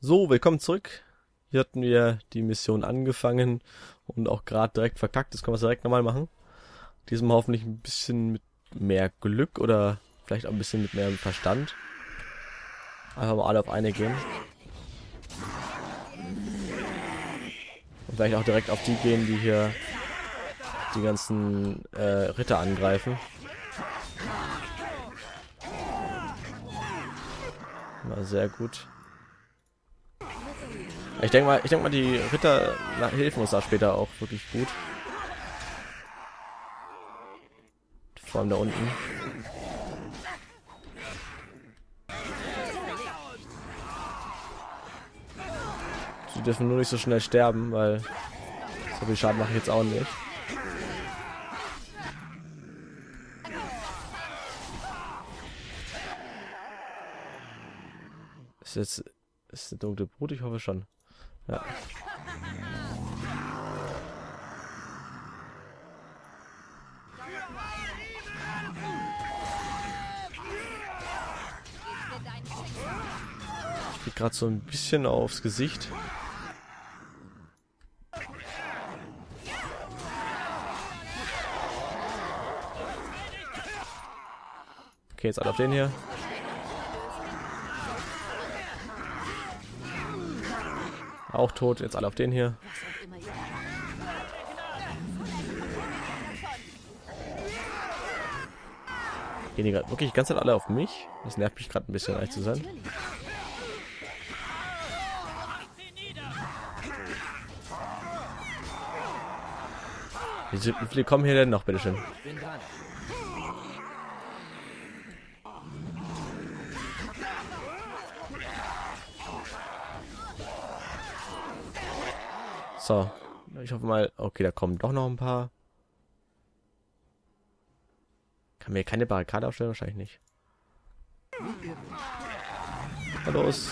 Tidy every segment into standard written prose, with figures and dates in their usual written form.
So, willkommen zurück. Hier hatten wir die Mission angefangen und auch gerade direkt verkackt. Das können wir direkt nochmal machen. Diesmal hoffentlich ein bisschen mit mehr Glück oder vielleicht auch ein bisschen mit mehr Verstand. Einfach mal alle auf eine gehen. Und vielleicht auch direkt auf die gehen, die hier die ganzen Ritter angreifen. Na, sehr gut. Ich denke mal, die Ritter helfen uns da später auch wirklich gut. Vor allem da unten. Sie dürfen nur nicht so schnell sterben, weil so viel Schaden mache ich jetzt auch nicht. Ist eine dunkle Brut? Ich hoffe schon. Ja. Ich krieg gerade so ein bisschen aufs Gesicht. Okay, jetzt alle auf den hier. Auch tot, jetzt alle auf den hier. Gehen die gerade wirklich die ganze Zeit alle auf mich? Das nervt mich gerade ein bisschen, ehrlich zu sein. Wie viele kommen hier denn noch, bitteschön? So, ich hoffe mal, okay, da kommen doch noch ein paar. Kann mir keine Barrikade aufstellen? Wahrscheinlich nicht. Na los.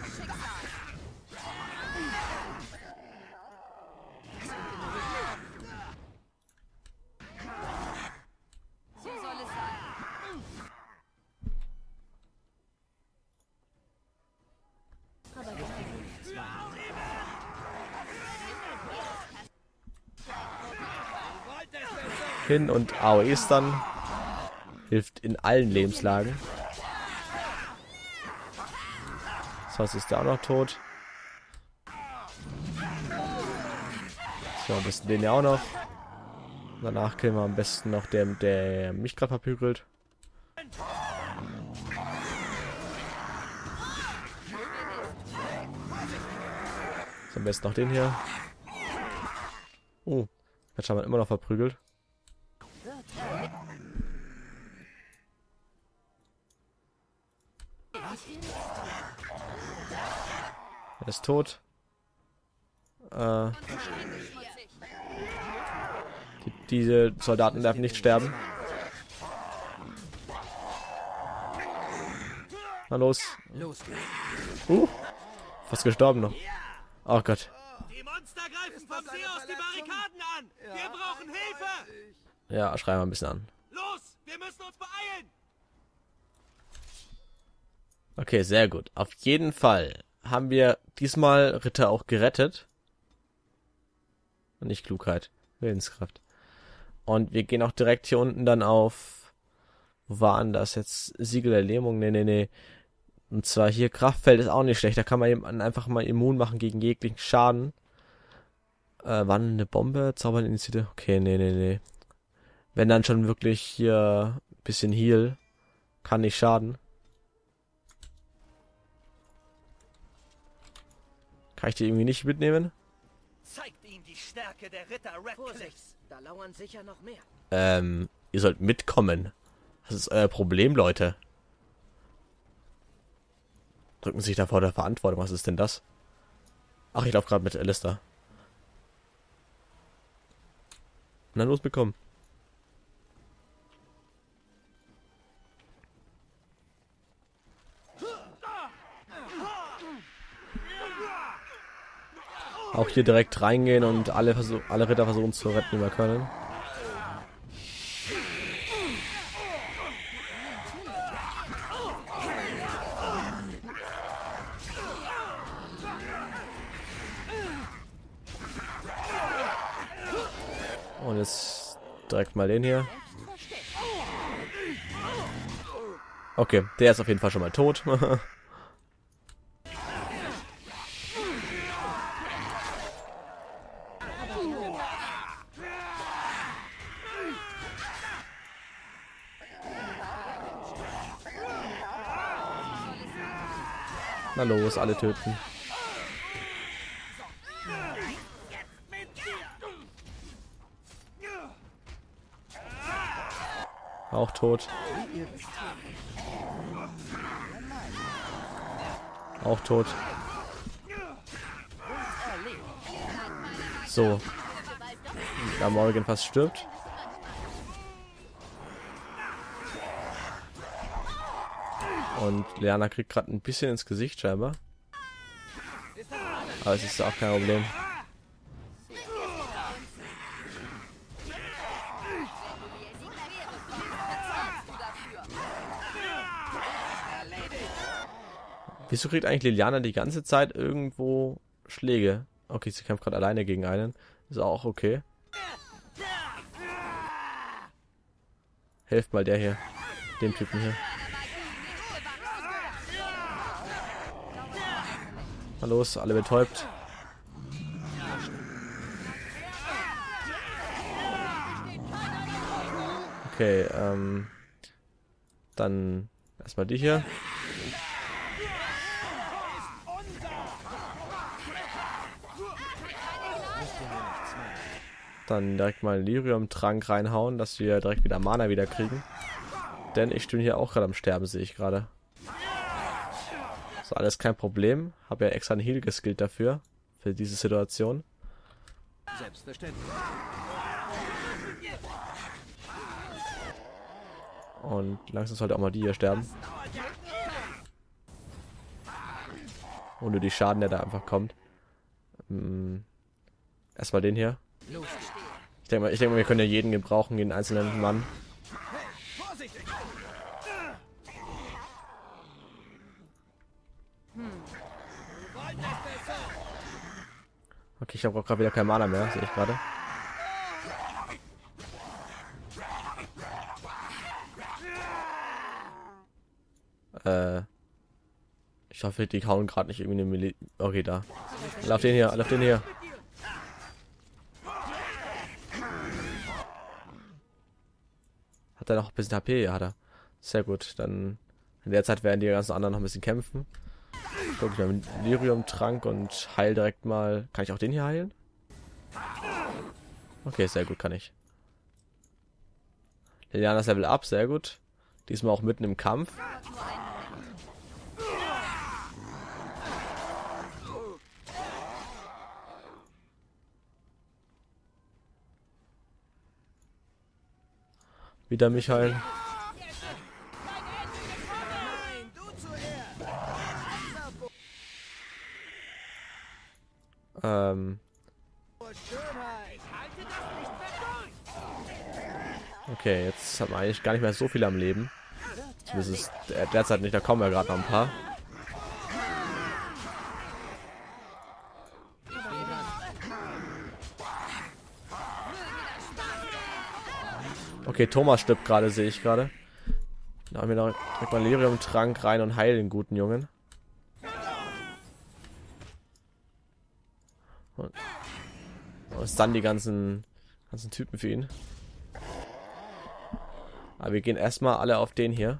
Hin und AOEs dann. Hilft in allen Lebenslagen. Das heißt, ist der auch noch tot. So, am besten den ja auch noch. Danach killen wir am besten noch der mich gerade verprügelt. So, am besten noch den hier. Jetzt haben wir immer noch verprügelt. Er ist tot. Diese Soldaten dürfen nicht sterben. Na los. Fast gestorben noch. Oh Gott. Die Monster greifen vom See aus die Barrikaden an. Wir brauchen Hilfe. Ja, schreien wir ein bisschen an. Los, wir müssen uns beeilen. Okay, sehr gut. Auf jeden Fall haben wir diesmal Ritter auch gerettet. Und nicht Klugheit. Willenskraft. Und wir gehen auch direkt hier unten dann auf... Wo waren das jetzt? Siegel der Lähmung? Nee. Und zwar hier Kraftfeld ist auch nicht schlecht. Da kann man jemanden einfach mal immun machen gegen jeglichen Schaden. Wann eine Bombe? Zaubern Initiative? Okay, nee. Wenn dann schon wirklich hier ein bisschen Heal. Kann nicht schaden. Kann ich die irgendwie nicht mitnehmen? Zeigt ihm die Stärke der Ritter Redcliffs. Da lauern sicher noch mehr. Ihr sollt mitkommen. Das ist euer Problem, Leute. Drücken sich da vor der Verantwortung. Was ist denn das? Ach, ich laufe gerade mit Alistair. Na los, bekommen. Auch hier direkt reingehen und alle Ritter versuchen zu retten, die wir können. Und jetzt direkt mal den hier. Okay, der ist auf jeden Fall schon mal tot. Na los, alle töten. Auch tot. Auch tot. So. Da Morgan fast stirbt. Und Liana kriegt gerade ein bisschen ins Gesicht scheinbar. Aber es ist auch kein Problem. Wieso kriegt eigentlich Liliana die ganze Zeit irgendwo Schläge? Okay, sie kämpft gerade alleine gegen einen. Ist auch okay. Helft mal der hier. Dem Typen hier. Na los, alle betäubt. Okay, dann erstmal die hier. Dann direkt mal einen Lyrium-Trank reinhauen, dass wir direkt wieder Mana wieder kriegen. Denn ich stehe hier auch gerade am Sterben, sehe ich gerade. So, alles kein Problem. Habe ja extra einen Heal geskillt dafür. Für diese Situation. Selbstverständlich. Und langsam sollte auch mal die hier sterben. Ohne die Schaden, der da einfach kommt. Erstmal den hier. Ich denke mal, wir können ja jeden gebrauchen, jeden einzelnen Mann. Okay, ich habe auch gerade wieder kein Mana mehr, sehe ich gerade. Ich hoffe, die hauen gerade nicht irgendwie eine Melee. Okay, da. Lauf den hier, lauf den hier. Hat er noch ein bisschen HP? Ja, hat er. Sehr gut. Dann in der Zeit werden die ganzen anderen noch ein bisschen kämpfen. Guck ich mal mit Lyrium-Trank und heil direkt mal. Kann ich auch den hier heilen? Okay, sehr gut, kann ich. Liliana ist Level Up, sehr gut. Diesmal auch mitten im Kampf. Wieder mich heilen. Okay, jetzt haben wir eigentlich gar nicht mehr so viel am Leben. Das ist derzeit nicht, da kommen ja gerade noch ein paar. Okay, Thomas stirbt gerade, sehe ich gerade. Da haben wir noch direkt mal Lyrium-Trank rein und heilen den guten Jungen. Und dann die ganzen Typen für ihn. Aber wir gehen erstmal alle auf den hier.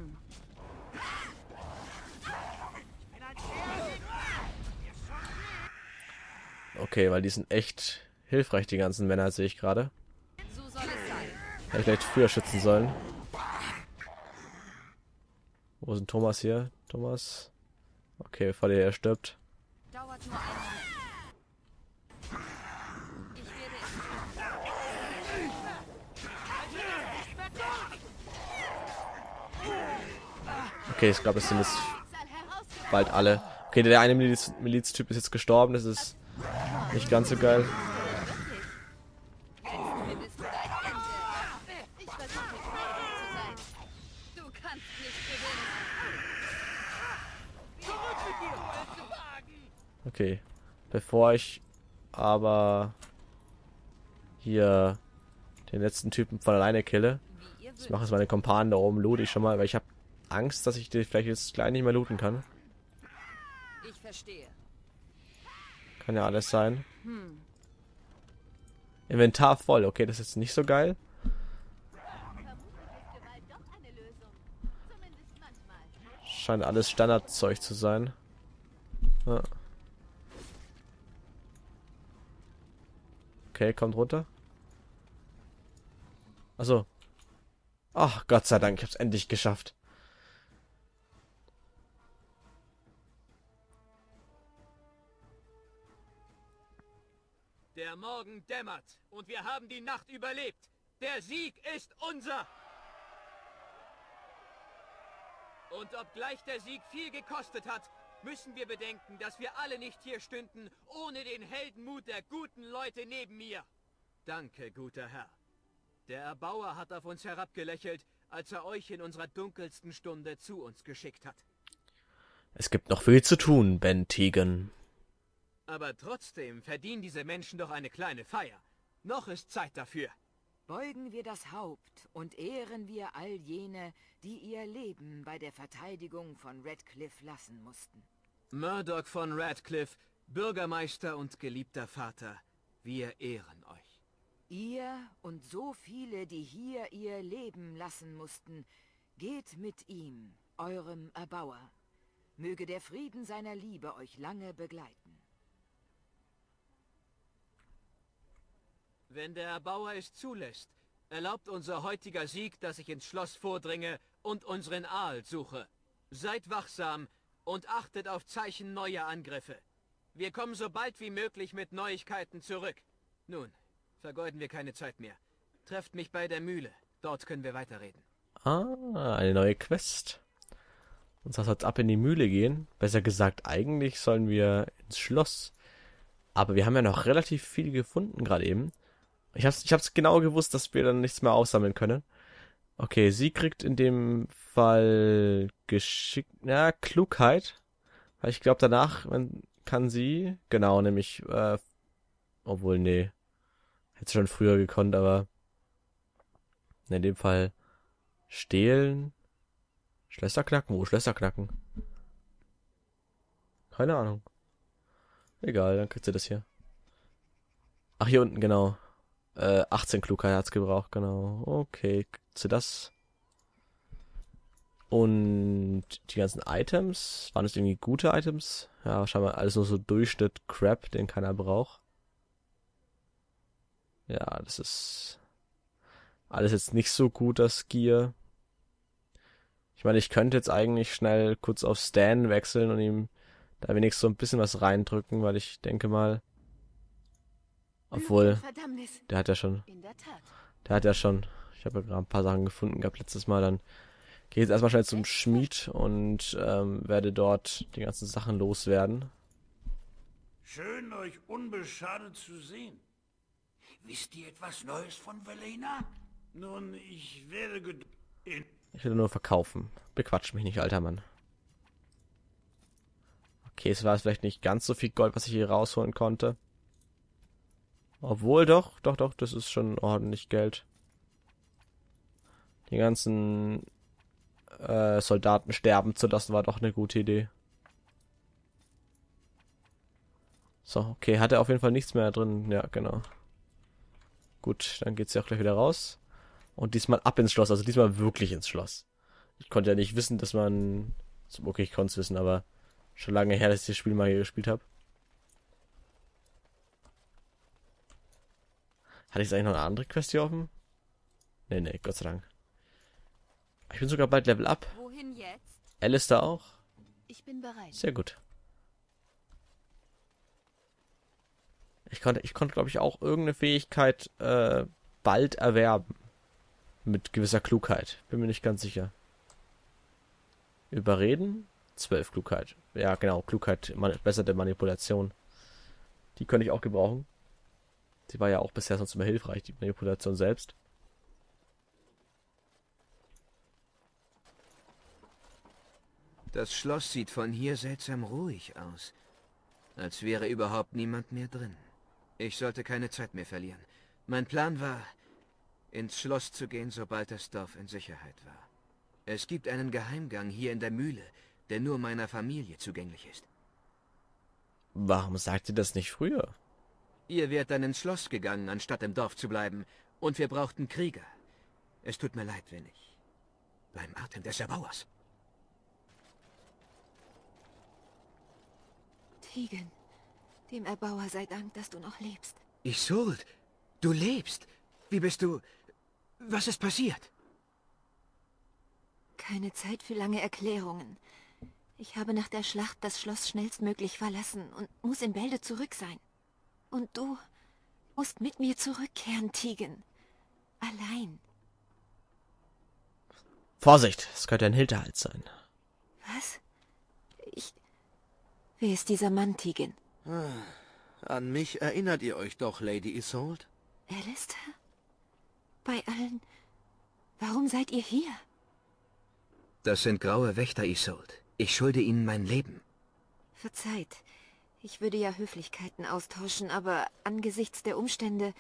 Okay, weil die sind echt hilfreich, die ganzen Männer, sehe ich gerade. Hätte ich vielleicht früher schützen sollen. Wo ist denn Thomas hier? Thomas. Okay, bevor der hier stirbt. Dauert nur einen Moment. Okay, ich glaube, es sind jetzt bald alle. Okay, der eine Miliztyp ist jetzt gestorben. Das ist nicht ganz so geil. Okay, bevor ich aber hier den letzten Typen von alleine kille. Wie ihr Ich mache jetzt meine Kompanen da oben, loote ich schon mal, weil ich habe Angst, dass ich die vielleicht jetzt gleich nicht mehr looten kann. Ich verstehe. Kann ja alles sein. Inventar voll, okay, das ist jetzt nicht so geil. Scheint alles Standardzeug zu sein. Ja. Okay, kommt runter. Achso. Ach, Gott sei Dank, ich hab's endlich geschafft. Der Morgen dämmert und wir haben die Nacht überlebt. Der Sieg ist unser. Und obgleich der Sieg viel gekostet hat, müssen wir bedenken, dass wir alle nicht hier stünden, ohne den Heldenmut der guten Leute neben mir. Danke, guter Herr. Der Erbauer hat auf uns herabgelächelt, als er euch in unserer dunkelsten Stunde zu uns geschickt hat. Es gibt noch viel zu tun, Ben Tegan. Aber trotzdem verdienen diese Menschen doch eine kleine Feier. Noch ist Zeit dafür. Beugen wir das Haupt und ehren wir all jene, die ihr Leben bei der Verteidigung von Redcliffe lassen mussten. Murdoch von Radcliffe, Bürgermeister und geliebter Vater, wir ehren euch. Ihr und so viele, die hier ihr Leben lassen mussten, geht mit ihm, eurem Erbauer. Möge der Frieden seiner Liebe euch lange begleiten. Wenn der Erbauer es zulässt, erlaubt unser heutiger Sieg, dass ich ins Schloss vordringe und unseren Aal suche. Seid wachsam und achtet auf Zeichen neuer Angriffe. Wir kommen so bald wie möglich mit Neuigkeiten zurück. Nun, vergeuden wir keine Zeit mehr. Trefft mich bei der Mühle. Dort können wir weiterreden. Ah, eine neue Quest. Und das soll jetzt ab in die Mühle gehen. Besser gesagt, eigentlich sollen wir ins Schloss. Aber wir haben ja noch relativ viel gefunden gerade eben. Ich hab's genau gewusst, dass wir dann nichts mehr aufsammeln können. Okay, sie kriegt in dem Fall Klugheit. Weil ich glaube, danach kann sie, genau, nämlich, obwohl, nee, hätte schon früher gekonnt, aber in dem Fall stehlen, Schlösser knacken, Schlösser knacken? Keine Ahnung. Egal, dann kriegt sie das hier. Ach, hier unten, genau. 18 Klugheit hat's gebraucht, genau. Okay, kriegt sie das. Und die ganzen Items, waren das irgendwie gute Items? Ja, scheinbar alles nur so Durchschnitt Crap, den keiner braucht. Ja, das ist alles jetzt nicht so gut, das Gear. Ich meine, ich könnte jetzt eigentlich schnell kurz auf Stan wechseln und ihm da wenigstens so ein bisschen was reindrücken, weil ich denke mal, obwohl, der hat ja schon, ich habe ja gerade ein paar Sachen gefunden gehabt letztes Mal, dann gehe ich jetzt erstmal schnell zum Schmied und werde dort die ganzen Sachen loswerden. Schön, euch unbeschadet zu sehen. Wisst ihr etwas Neues von Velena? Nun, ich werde Ich will nur verkaufen. Bequatsch mich nicht, alter Mann. Okay, es war vielleicht nicht ganz so viel Gold, was ich hier rausholen konnte. Obwohl, doch, das ist schon ordentlich Geld. Die ganzen Soldaten sterben zu lassen, war doch eine gute Idee. So, okay, hat er auf jeden Fall nichts mehr drin. Ja, genau. Gut, dann geht's ja auch gleich wieder raus. Und diesmal ab ins Schloss, also diesmal wirklich ins Schloss. Ich konnte ja nicht wissen, dass man... Okay, ich konnte es wissen, aber schon lange her, dass ich das Spiel mal hier gespielt habe. Hatte ich eigentlich noch eine andere Quest hier offen? Nee, Gott sei Dank. Ich bin sogar bald Level Up. Wohin jetzt? Alistair auch. Ich bin bereit. Sehr gut. Ich konnte, glaube ich, auch irgendeine Fähigkeit bald erwerben. Mit gewisser Klugheit. Bin mir nicht ganz sicher. Überreden? 12 Klugheit. Ja, genau. Klugheit, bessere Manipulation. Die könnte ich auch gebrauchen. Die war ja auch bisher sonst immer hilfreich, die Manipulation selbst. Das Schloss sieht von hier seltsam ruhig aus. Als wäre überhaupt niemand mehr drin. Ich sollte keine Zeit mehr verlieren. Mein Plan war... ins Schloss zu gehen, sobald das Dorf in Sicherheit war. Es gibt einen Geheimgang hier in der Mühle, der nur meiner Familie zugänglich ist. Warum sagt ihr das nicht früher? Ihr wärt dann ins Schloss gegangen, anstatt im Dorf zu bleiben. Und wir brauchten Krieger. Es tut mir leid, wenn ich beim Atem des Erbauers. Tegan, dem Erbauer sei Dank, dass du noch lebst. Isolde, du lebst. Wie bist du... Was ist passiert? Keine Zeit für lange Erklärungen. Ich habe nach der Schlacht das Schloss schnellstmöglich verlassen und muss in Bälde zurück sein. Und du musst mit mir zurückkehren, Tegan. Allein. Vorsicht, es könnte ein Hinterhalt sein. Was? Wer ist dieser Mann, Tegan? An mich erinnert ihr euch doch, Lady Isolde? Alistair? Bei allen... Warum seid ihr hier? Das sind graue Wächter, Isolde. Ich schulde ihnen mein Leben. Verzeiht. Ich würde ja Höflichkeiten austauschen, aber angesichts der Umstände...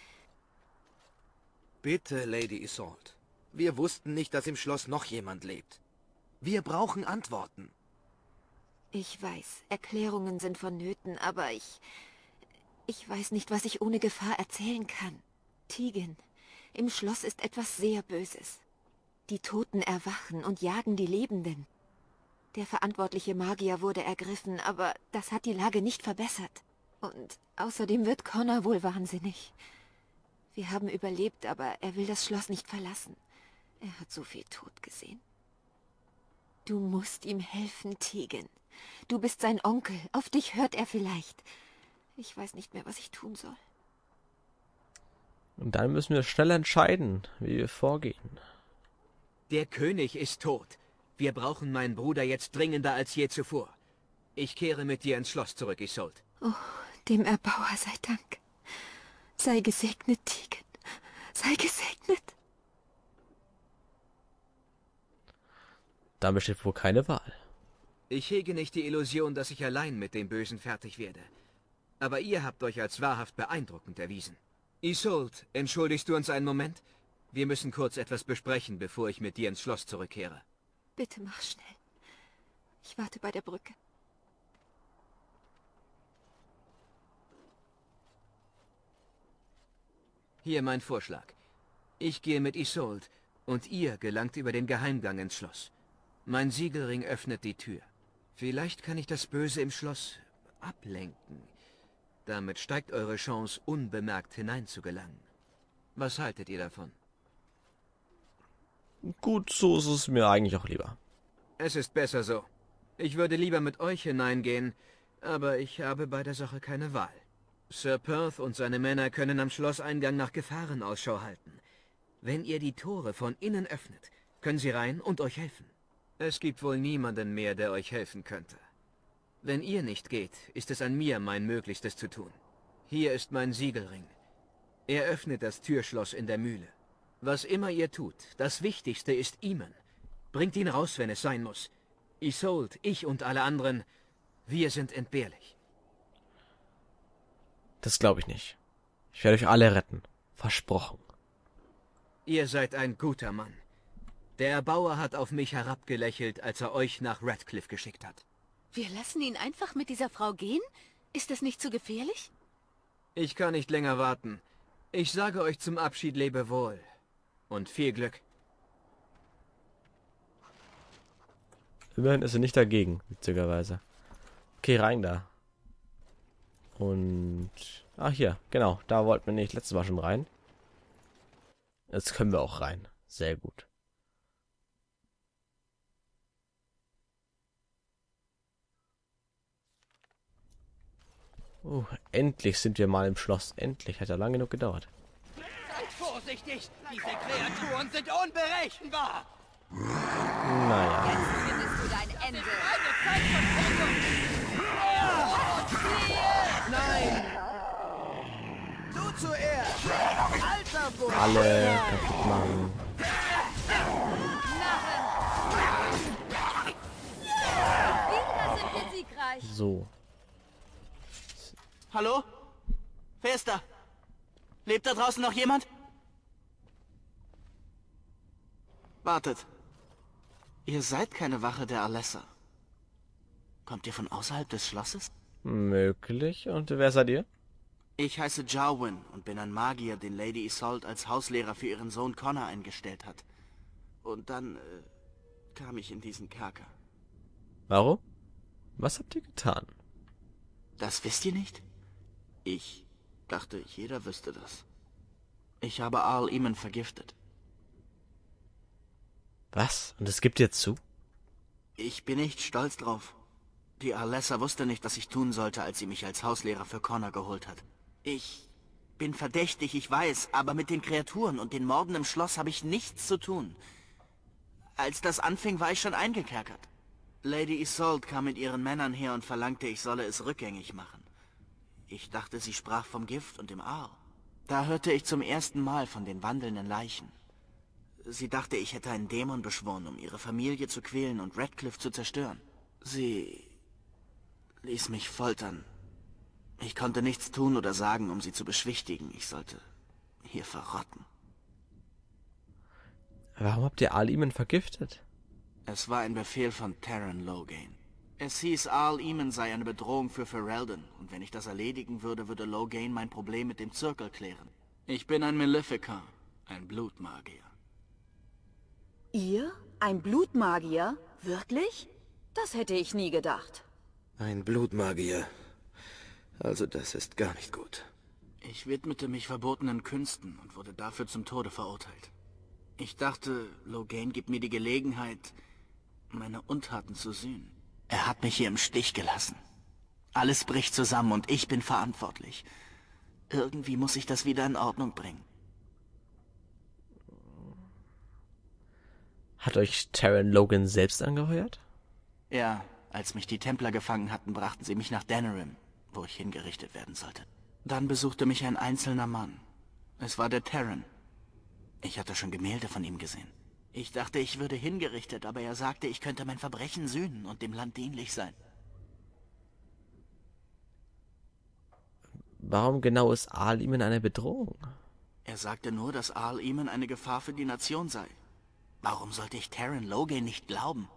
Bitte, Lady Isolde. Wir wussten nicht, dass im Schloss noch jemand lebt. Wir brauchen Antworten. Ich weiß, Erklärungen sind vonnöten, aber ich weiß nicht, was ich ohne Gefahr erzählen kann. Tegan, im Schloss ist etwas sehr Böses. Die Toten erwachen und jagen die Lebenden. Der verantwortliche Magier wurde ergriffen, aber das hat die Lage nicht verbessert. Und außerdem wird Connor wohl wahnsinnig. Wir haben überlebt, aber er will das Schloss nicht verlassen. Er hat so viel Tod gesehen. Du musst ihm helfen, Tegan. Du bist sein Onkel. Auf dich hört er vielleicht. Ich weiß nicht mehr, was ich tun soll. Und dann müssen wir schnell entscheiden, wie wir vorgehen. Der König ist tot. Wir brauchen meinen Bruder jetzt dringender als je zuvor. Ich kehre mit dir ins Schloss zurück, Isolde. Oh, dem Erbauer sei Dank. Sei gesegnet, Tegan. Sei gesegnet. Da besteht wohl keine Wahl. Ich hege nicht die Illusion, dass ich allein mit dem Bösen fertig werde. Aber ihr habt euch als wahrhaft beeindruckend erwiesen. Isolde, entschuldigst du uns einen Moment? Wir müssen kurz etwas besprechen, bevor ich mit dir ins Schloss zurückkehre. Bitte mach schnell. Ich warte bei der Brücke. Hier mein Vorschlag. Ich gehe mit Isolde und ihr gelangt über den Geheimgang ins Schloss. Mein Siegelring öffnet die Tür. Vielleicht kann ich das Böse im Schloss ablenken. Damit steigt eure Chance, unbemerkt hineinzugelangen. Was haltet ihr davon? Gut, so ist es mir eigentlich auch lieber. Es ist besser so. Ich würde lieber mit euch hineingehen, aber ich habe bei der Sache keine Wahl. Sir Perth und seine Männer können am Schlosseingang nach Gefahren Ausschau halten. Wenn ihr die Tore von innen öffnet, können sie rein und euch helfen. Es gibt wohl niemanden mehr, der euch helfen könnte. Wenn ihr nicht geht, ist es an mir, mein Möglichstes zu tun. Hier ist mein Siegelring. Er öffnet das Türschloss in der Mühle. Was immer ihr tut, das Wichtigste ist Eamon. Bringt ihn raus, wenn es sein muss. Isolde, ich und alle anderen, wir sind entbehrlich. Das glaube ich nicht. Ich werde euch alle retten. Versprochen. Ihr seid ein guter Mann. Der Erbauer hat auf mich herabgelächelt, als er euch nach Radcliffe geschickt hat. Wir lassen ihn einfach mit dieser Frau gehen? Ist das nicht zu gefährlich? Ich kann nicht länger warten. Ich sage euch zum Abschied Lebewohl. Und viel Glück. Immerhin ist er nicht dagegen, witzigerweise. Okay, rein da. Und... Ach hier, genau. Da wollten wir nicht letztes Mal schon rein. Jetzt können wir auch rein. Sehr gut. Endlich sind wir mal im Schloss. Endlich. Hat ja lange genug gedauert. Seid vorsichtig! Diese Kreaturen sind unberechenbar! Naja. Jetzt findest du dein Ende. Eine Zeitversprechung! Nein! Du zuerst! Alter Bursche! Alle kaputt machen. Wieder sind wir siegreich. So. Hallo? Wer ist da? Lebt da draußen noch jemand? Wartet. Ihr seid keine Wache der Alessa. Kommt ihr von außerhalb des Schlosses? Möglich. Und wer seid ihr? Ich heiße Jarwin und bin ein Magier, den Lady Isolde als Hauslehrer für ihren Sohn Connor eingestellt hat. Und dann kam ich in diesen Kerker. Warum? Was habt ihr getan? Das wisst ihr nicht? Ich dachte, jeder wüsste das. Ich habe Arl Eamon vergiftet. Was? Und es gibt ihr zu? Ich bin nicht stolz drauf. Die Alessa wusste nicht, was ich tun sollte, als sie mich als Hauslehrer für Connor geholt hat. Ich bin verdächtig, ich weiß, aber mit den Kreaturen und den Morden im Schloss habe ich nichts zu tun. Als das anfing, war ich schon eingekerkert. Lady Isolde kam mit ihren Männern her und verlangte, ich solle es rückgängig machen. Ich dachte, sie sprach vom Gift und dem Aal. Da hörte ich zum ersten Mal von den wandelnden Leichen. Sie dachte, ich hätte einen Dämon beschworen, um ihre Familie zu quälen und Radcliffe zu zerstören. Sie ließ mich foltern. Ich konnte nichts tun oder sagen, um sie zu beschwichtigen. Ich sollte hier verrotten. Warum habt ihr Arl Eamon vergiftet? Es war ein Befehl von Taran Loghain. Es hieß, Arl Eamon sei eine Bedrohung für Ferelden, und wenn ich das erledigen würde, würde Loghain mein Problem mit dem Zirkel klären. Ich bin ein Maleficar, ein Blutmagier. Ihr? Ein Blutmagier? Wirklich? Das hätte ich nie gedacht. Ein Blutmagier. Also das ist gar nicht gut. Ich widmete mich verbotenen Künsten und wurde dafür zum Tode verurteilt. Ich dachte, Loghain gibt mir die Gelegenheit, meine Untaten zu sühnen. Er hat mich hier im Stich gelassen. Alles bricht zusammen und ich bin verantwortlich. Irgendwie muss ich das wieder in Ordnung bringen. Hat euch Taran Logan selbst angeheuert? Ja, als mich die Templer gefangen hatten, brachten sie mich nach Denerim, wo ich hingerichtet werden sollte. Dann besuchte mich ein einzelner Mann. Es war der Taran. Ich hatte schon Gemälde von ihm gesehen. Ich dachte, ich würde hingerichtet, aber er sagte, ich könnte mein Verbrechen sühnen und dem Land dienlich sein. Warum genau ist Arl Eamon eine Bedrohung? Er sagte nur, dass Arl Eamon eine Gefahr für die Nation sei. Warum sollte ich Taran Loghain nicht glauben?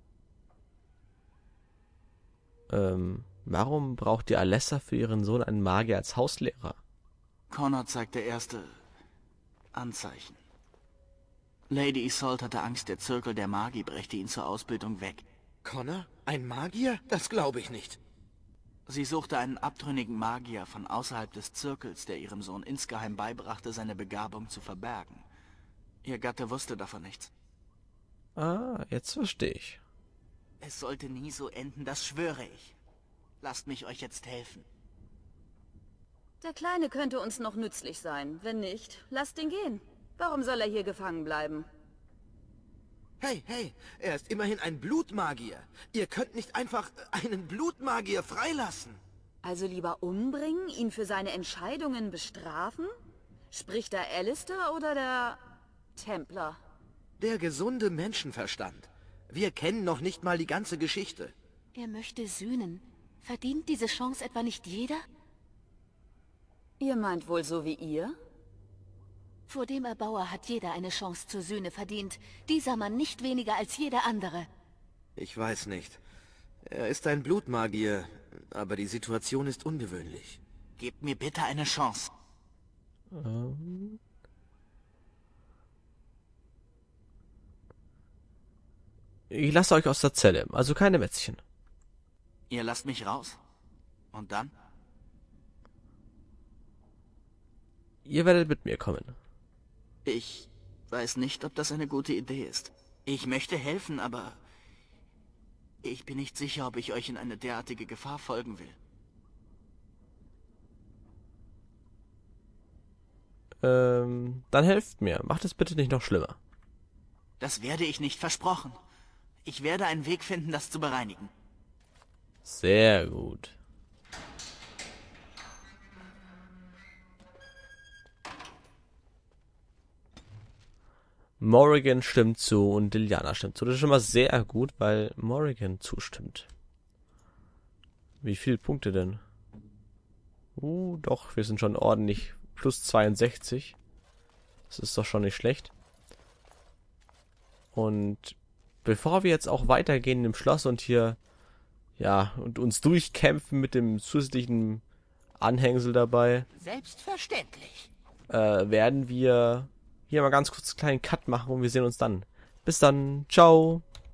Warum braucht die Alessa für ihren Sohn einen Magier als Hauslehrer? Connor zeigte erste Anzeichen. Lady Isolde hatte Angst, der Zirkel der Magie brächte ihn zur Ausbildung weg. Connor? Ein Magier? Das glaube ich nicht. Sie suchte einen abtrünnigen Magier von außerhalb des Zirkels, der ihrem Sohn insgeheim beibrachte, seine Begabung zu verbergen. Ihr Gatte wusste davon nichts. Ah, jetzt verstehe ich. Es sollte nie so enden, das schwöre ich. Lasst mich euch jetzt helfen. Der Kleine könnte uns noch nützlich sein. Wenn nicht, lasst ihn gehen. Warum soll er hier gefangen bleiben? Hey, er ist immerhin ein Blutmagier. Ihr könnt nicht einfach einen Blutmagier freilassen. Also lieber umbringen, ihn für seine Entscheidungen bestrafen? Spricht der Alistair oder der Templer? Der gesunde Menschenverstand. Wir kennen noch nicht mal die ganze Geschichte. Er möchte sühnen. Verdient diese Chance etwa nicht jeder? Ihr meint wohl so wie ihr? Vor dem Erbauer hat jeder eine Chance zur Sühne verdient. Dieser Mann nicht weniger als jeder andere. Ich weiß nicht. Er ist ein Blutmagier, aber die Situation ist ungewöhnlich. Gebt mir bitte eine Chance. Ich lasse euch aus der Zelle, also keine Mätzchen. Ihr lasst mich raus. Und dann? Ihr werdet mit mir kommen. Ich weiß nicht, ob das eine gute Idee ist. Ich möchte helfen, aber ich bin nicht sicher, ob ich euch in eine derartige Gefahr folgen will. Dann helft mir. Macht es bitte nicht noch schlimmer. Das werde ich nicht, versprochen. Ich werde einen Weg finden, das zu bereinigen. Sehr gut. Morrigan stimmt zu und Liliana stimmt zu. Das ist schon mal sehr gut, weil Morrigan zustimmt. Wie viele Punkte denn? Doch, wir sind schon ordentlich plus 62. Das ist doch schon nicht schlecht. Und bevor wir jetzt auch weitergehen im Schloss und hier, ja, und uns durchkämpfen mit dem zusätzlichen Anhängsel dabei, Selbstverständlich. werden wir hier mal ganz kurz einen kleinen Cut machen und wir sehen uns dann. Bis dann. Ciao.